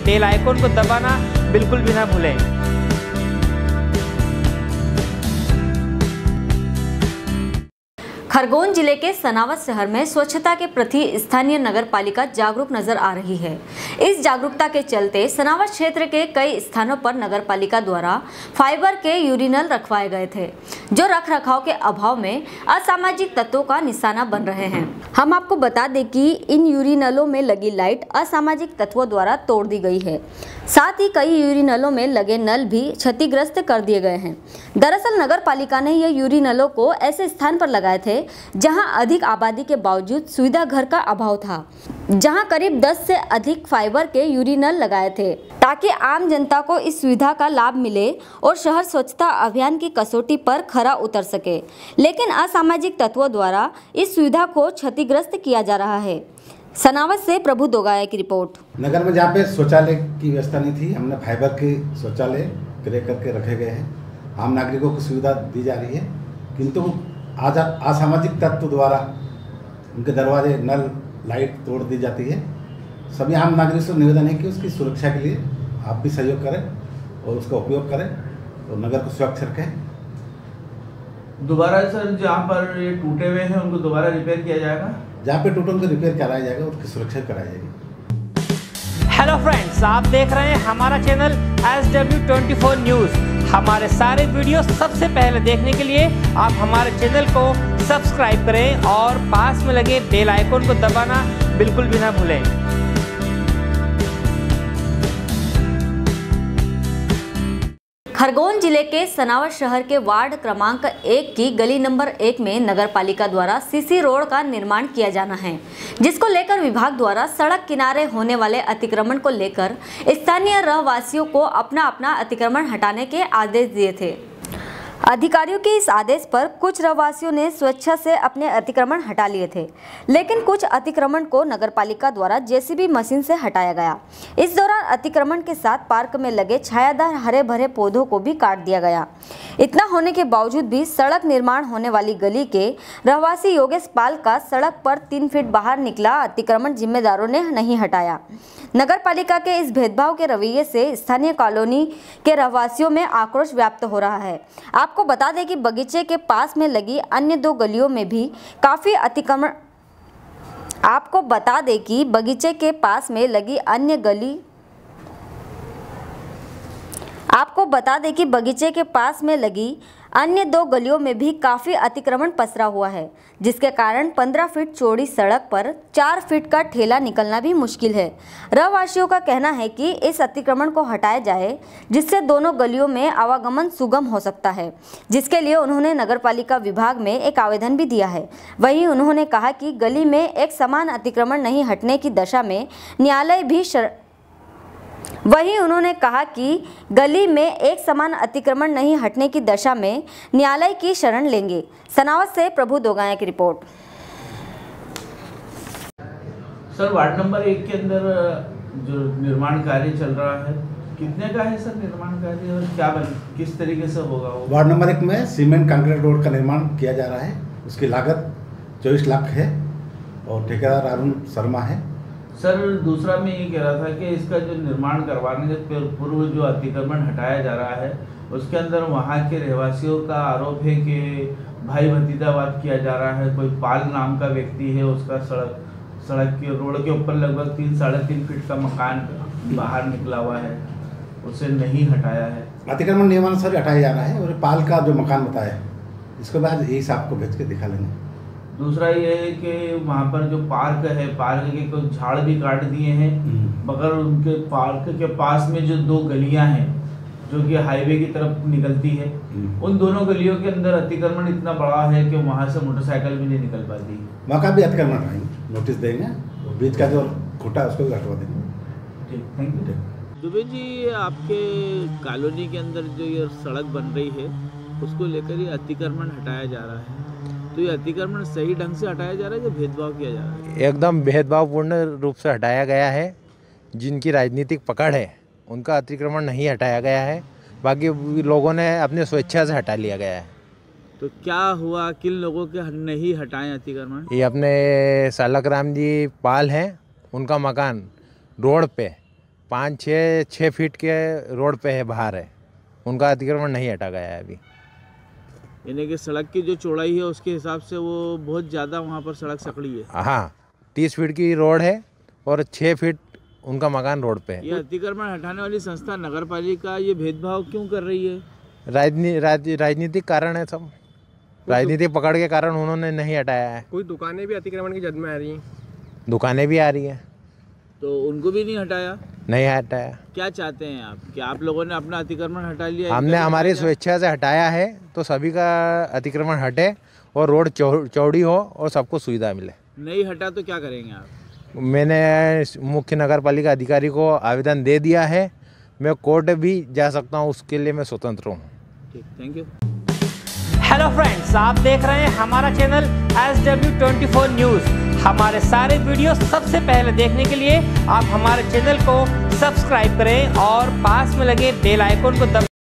Bell icon को दबाना बिल्कुल भी ना भूलें। खरगोन जिले के सनावद शहर में स्वच्छता के प्रति स्थानीय नगर पालिका जागरूक नजर आ रही है। इस जागरूकता के चलते सनावद क्षेत्र के कई स्थानों पर नगर पालिका द्वारा फाइबर के यूरिनल रखवाए गए थे, जो रख रखाव के अभाव में असामाजिक तत्वों का निशाना बन रहे हैं। हम आपको बता दें कि इन यूरिनलों में लगी लाइट असामाजिक तत्वों द्वारा तोड़ दी गई है। साथ ही कई यूरिनलों में लगे नल भी क्षतिग्रस्त कर दिए गए हैं। दरअसल नगर पालिका ने यह यूरिनलों को ऐसे स्थान पर लगाए थे जहां अधिक आबादी के बावजूद सुविधा घर का अभाव था, जहां करीब 10 से अधिक फाइबर के यूरिनल लगाए थे ताकि आम जनता को इस सुविधा का लाभ मिले और शहर स्वच्छता अभियान की कसौटी पर खरा उतर सके। लेकिन असामाजिक तत्वों द्वारा इस सुविधा को क्षतिग्रस्त किया जा रहा है। सनावद से प्रभु दोगाया की रिपोर्ट। नगर में जहाँ पे शौचालय की व्यवस्था नहीं थी, हमने फाइबर के शौचालय क्रय करके रखे गए हैं। आम नागरिकों को सुविधा दी जा रही है, किंतु आज असामाजिक तत्व द्वारा उनके दरवाजे, नल, लाइट तोड़ दी जाती है। सभी आम नागरिकों से निवेदन है कि उसकी सुरक्षा के लिए आप भी सहयोग करें और उसका उपयोग करें और नगर को स्वच्छ रखें। दोबारा सर जहाँ पर ये टूटे हुए हैं उनको दोबारा रिपेयर किया जाएगा? जहाँ पे टूटे उनको रिपेयर कराया जाएगा, उसकी सुरक्षा कराई जाएगी। हेलो फ्रेंड्स, आप देख रहे हैं हमारा चैनल SW24 न्यूज़। हमारे सारे वीडियो सबसे पहले देखने के लिए आप हमारे चैनल को सब्सक्राइब करें और पास में लगे बेल आइकन को दबाना बिल्कुल भी ना भूलें। खरगोन जिले के सनावद शहर के वार्ड क्रमांक 1 की गली नंबर 1 में नगर पालिका द्वारा सीसी रोड का निर्माण किया जाना है, जिसको लेकर विभाग द्वारा सड़क किनारे होने वाले अतिक्रमण को लेकर स्थानीय रहवासियों को अपना अपना अतिक्रमण हटाने के आदेश दिए थे। अधिकारियों के इस आदेश पर कुछ रहवासियों ने स्वेच्छा से अपने अतिक्रमण हटा लिए थे, लेकिन कुछ अतिक्रमण को नगरपालिका द्वारा जेसीबी मशीन से हटाया गया। इस दौरान अतिक्रमण के साथ पार्क में लगे छायादार हरे भरे पौधों को भी काट दिया गया। इतना होने के बावजूद भी सड़क निर्माण होने वाली गली के रहवासी योगेश पाल का सड़क पर 3 फीट बाहर निकला अतिक्रमण जिम्मेदारों ने नहीं हटाया। नगर पालिका के इस भेदभाव के रवैये से स्थानीय कॉलोनी के रहवासियों में आक्रोश व्याप्त हो रहा है। आपको बता दें कि बगीचे के पास में लगी अन्य 2 गलियों में भी काफी अतिक्रमण अन्य 2 गलियों में भी काफ़ी अतिक्रमण पसरा हुआ है, जिसके कारण 15 फीट चौड़ी सड़क पर 4 फीट का ठेला निकलना भी मुश्किल है। रहवासियों का कहना है कि इस अतिक्रमण को हटाया जाए, जिससे दोनों गलियों में आवागमन सुगम हो सकता है, जिसके लिए उन्होंने नगरपालिका विभाग में एक आवेदन भी दिया है। वहीं उन्होंने कहा कि गली में एक समान अतिक्रमण नहीं हटने की दशा में न्यायालय भी की शरण लेंगे। सनावद से प्रभु दोगाया की रिपोर्ट। सर, वार्ड नंबर 1 के अंदर जो निर्माण कार्य चल रहा है, कितने का है सर निर्माण कार्य और किस तरीके से होगा वो? वार्ड नंबर 1 में सीमेंट कंक्रीट रोड का निर्माण किया जा रहा है। उसकी लागत 24 लाख है और ठेकेदार अरुण शर्मा है। सर, दूसरा मैं ये कह रहा था कि इसका जो निर्माण करवाने से पूर्व जो अतिक्रमण हटाया जा रहा है, उसके अंदर वहाँ के रहवासियों का आरोप है कि भाई भतीजावाद किया जा रहा है। कोई पाल नाम का व्यक्ति है, उसका सड़क के रोड के ऊपर लगभग 3-3.5 फीट का मकान बाहर निकला हुआ है, उसे नहीं हटाया है। अतिक्रमण नियमानुसार हटाया जा रहा है। और पाल का जो मकान बताया, इसको बाद यही साहब को भेज के दिखा लेंगे। दूसरा ये है कि वहाँ पर जो पार्क है, पार्क के कुछ झाड़ भी काट दिए हैं, मगर उनके पार्क के पास में जो 2 गलियाँ हैं जो कि हाईवे की तरफ निकलती है, उन दोनों गलियों के अंदर अतिक्रमण इतना बड़ा है कि वहाँ से मोटरसाइकिल भी नहीं निकल पाती। वहाँ का भी अतिक्रमण हटाएंगे, नोटिस देंगे, बीच का जो खुटा उसको भी हटवा देंगे। ठीक, थैंक यू। दुबे जी, आपके कॉलोनी के अंदर जो ये सड़क बन रही है, उसको लेकर ये अतिक्रमण हटाया जा रहा है, तो ये अतिक्रमण सही ढंग से हटाया जा रहा है या भेदभाव किया जा रहा है? एकदम भेदभावपूर्ण रूप से हटाया गया है। जिनकी राजनीतिक पकड़ है उनका अतिक्रमण नहीं हटाया गया है, बाकी लोगों ने अपने स्वेच्छा से हटा लिया गया है। तो क्या हुआ, किन लोगों के नहीं हटाएं अतिक्रमण? ये अपने सालक राम जी पाल हैं, उनका मकान रोड पे 5-6 फीट के रोड पे है, बाहर है, उनका अतिक्रमण नहीं हटा गया है अभी। यानी कि सड़क की जो चौड़ाई है उसके हिसाब से वो बहुत ज़्यादा वहाँ पर सड़क सकड़ी है। हाँ, 30 फीट की रोड है और 6 फीट उनका मकान रोड पे है। ये अतिक्रमण हटाने वाली संस्था नगर पालिका ये भेदभाव क्यों कर रही है? राजनीतिक कारण है सब, राजनीतिक पकड़ के कारण उन्होंने नहीं हटाया है। कोई दुकानें भी अतिक्रमण की जद में आ रही हैं। दुकानें भी आ रही हैं, तो उनको भी नहीं हटाया? नहीं हटाया। क्या चाहते हैं आप कि आप लोगों ने अपना अतिक्रमण हटा लिया? हमने हमारी स्वेच्छा से हटाया है, तो सभी का अतिक्रमण हटे और रोड चौड़ी हो और सबको सुविधा मिले। नहीं हटा तो क्या करेंगे आप? मैंने मुख्य नगर पालिका अधिकारी को आवेदन दे दिया है, मैं कोर्ट भी जा सकता हूँ, उसके लिए मैं स्वतंत्र हूँ। ठीक, थैंक यू। हेलो फ्रेंड्स, आप देख रहे हैं हमारा चैनल SW24 न्यूज़। हमारे सारे वीडियो सबसे पहले देखने के लिए आप हमारे चैनल को सब्सक्राइब करें और पास में लगे बेल आइकन को दबाएं।